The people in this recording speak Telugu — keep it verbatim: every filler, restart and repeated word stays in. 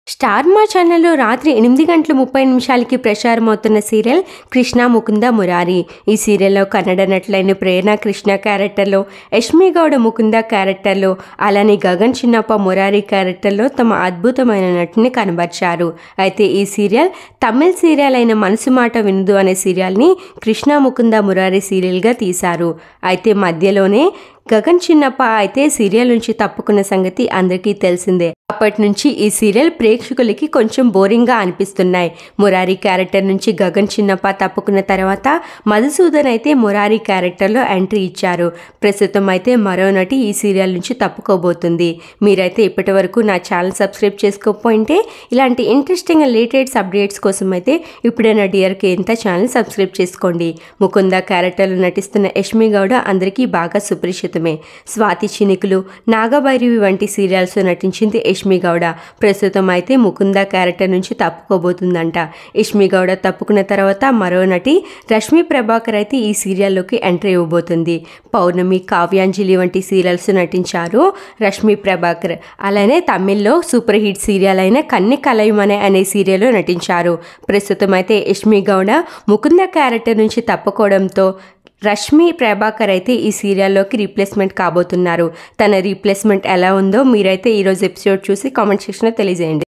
స్టార్ మా ఛానల్లో రాత్రి ఎనిమిది గంటల ముప్పై నిమిషాలకి ప్రసారమవుతున్న సీరియల్ కృష్ణ ముకుంద మురారి. ఈ సీరియల్లో కన్నడ నటులైన ప్రేరణ కృష్ణ క్యారెక్టర్లో, యష్మి గౌడ ముకుంద క్యారెక్టర్లో, అలానే గగన్ చిన్నప్ప మురారి క్యారెక్టర్లో తమ అద్భుతమైన నటిని కనబర్చారు. అయితే ఈ సీరియల్ తమిళ సీరియల్ అయిన మనసు మాట వినదు అనే సీరియల్ని కృష్ణ ముకుంద మురారి సీరియల్గా తీశారు. అయితే మధ్యలోనే గగన్ చిన్నప్ప అయితే సీరియల్ నుంచి తప్పుకున్న సంగతి అందరికీ తెలిసిందే. అప్పటి నుంచి ఈ సీరియల్ ప్రేక్షకులకి కొంచెం బోరింగ్గా అనిపిస్తున్నాయి. మురారి క్యారెక్టర్ నుంచి గగన్ చిన్నప్ప తప్పుకున్న తర్వాత మధుసూదన్ అయితే మురారి క్యారెక్టర్లో ఎంట్రీ ఇచ్చారు. ప్రస్తుతం అయితే మరో నటి ఈ సీరియల్ నుంచి తప్పుకోబోతుంది. మీరైతే ఇప్పటి వరకు నా ఛానల్ సబ్స్క్రైబ్ చేసుకోకపోయింటే ఇలాంటి ఇంట్రెస్టింగ్ అండ్ లేటెస్ట్ అప్డేట్స్ కోసం అయితే ఇప్పుడే నా డియర్ కేంత ఛానల్ సబ్స్క్రైబ్ చేసుకోండి. ముకుంద క్యారెక్టర్లో నటిస్తున్న యష్మి గౌడ అందరికీ బాగా సుపరిచితం. స్వాతి చినుకులు, నాగభైరవి వంటి సీరియల్స్ నటించింది యష్మి గౌడ. ప్రస్తుతం అయితే ముకుంద క్యారెక్టర్ నుంచి తప్పుకోబోతుందంట. యష్మి గౌడ తప్పుకున్న తర్వాత మరో నటి రష్మి ప్రభాకర్ అయితే ఈ సీరియల్లోకి ఎంట్రీ ఇవ్వబోతుంది. పౌర్ణమి, కావ్యాంజలి వంటి సీరియల్స్ నటించారు రష్మి ప్రభాకర్. అలానే తమిళ్లో సూపర్ హిట్ సీరియల్ అయిన కన్ని కలయుమనే అనే సీరియల్లో నటించారు. ప్రస్తుతం అయితే యష్మి గౌడ ముకుంద క్యారెక్టర్ నుంచి తప్పుకోవడంతో రష్మి ప్రభాకర్ అయితే ఈ సీరియల్లోకి రీప్లేస్మెంట్ కాబోతున్నారు. తన రీప్లేస్మెంట్ ఎలా ఉందో మీరైతే ఈరోజు ఎపిసోడ్ చూసి కామెంట్ సెక్షన్లో తెలియజేయండి.